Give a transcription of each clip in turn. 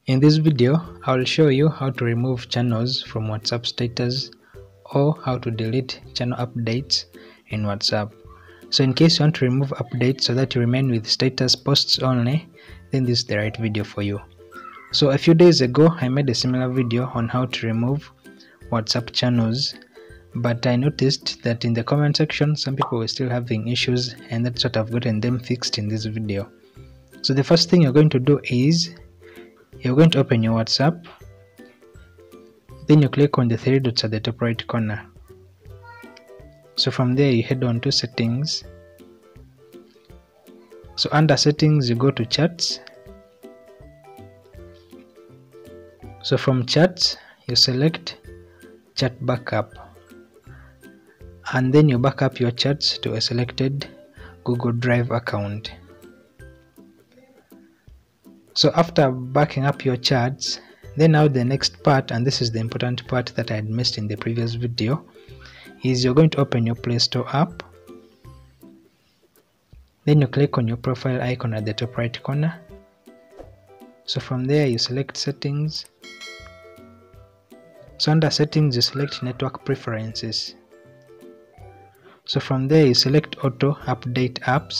In this video, I will show you how to remove channels from WhatsApp status or how to delete channel updates in WhatsApp. So in case you want to remove updates so that you remain with status posts only, then this is the right video for you. So a few days ago, I made a similar video on how to remove WhatsApp channels, but I noticed that in the comment section, some people were still having issues, and that's what I've gotten them fixed in this video. So the first thing you're going to do is you're going to open your WhatsApp, then you click on the three dots at the top right corner. So from there you head on to settings. So under settings you go to chats. So from chats you select chat backup, and then you back up your chats to a selected Google Drive account. So after backing up your chats, then now the next part, and this is the important part that I had missed in the previous video, is you're going to open your Play Store app. Then you click on your profile icon at the top right corner. So from there you select settings. So under settings you select network preferences. So from there you select auto update apps.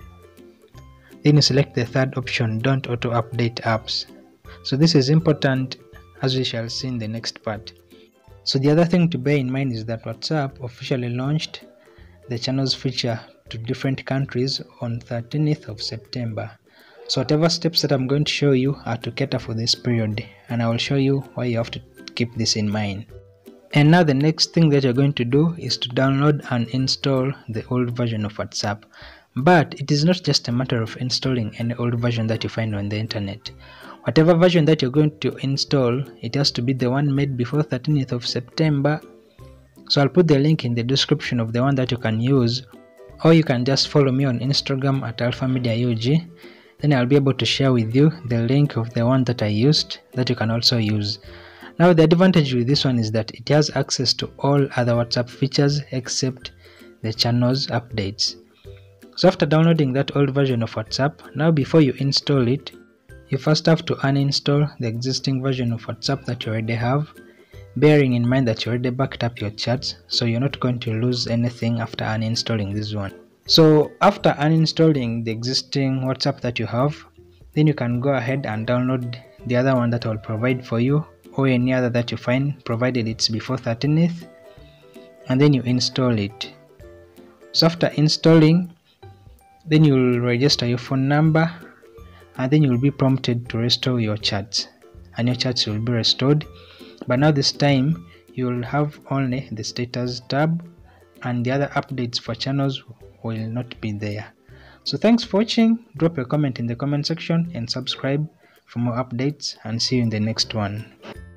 Then you select the third option, don't auto update apps. So this is important, as we shall see in the next part. So the other thing to bear in mind is that WhatsApp officially launched the channels feature to different countries on 13th of September. So whatever steps that I'm going to show you are to cater for this period, and I will show you why you have to keep this in mind. And now the next thing that you're going to do is to download and install the old version of WhatsApp. But it is not just a matter of installing any old version that you find on the internet. Whatever version that you're going to install, it has to be the one made before 13th of September. So I'll put the link in the description of the one that you can use, or you can just follow me on Instagram at alphamediaug. Then I'll be able to share with you the link of the one that I used that you can also use. Now the advantage with this one is that it has access to all other WhatsApp features except the channels updates. So after downloading that old version of WhatsApp, now before you install it, you first have to uninstall the existing version of WhatsApp that you already have, bearing in mind that you already backed up your chats, so you're not going to lose anything after uninstalling this one. So after uninstalling the existing WhatsApp that you have, then you can go ahead and download the other one that I'll provide for you, or any other that you find, provided it's before 13th, and then you install it. So after installing, then you will register your phone number, and then you will be prompted to restore your chats, and your chats will be restored. But now this time you will have only the status tab, and the other updates for channels will not be there. So thanks for watching. Drop a comment in the comment section and subscribe for more updates, and see you in the next one.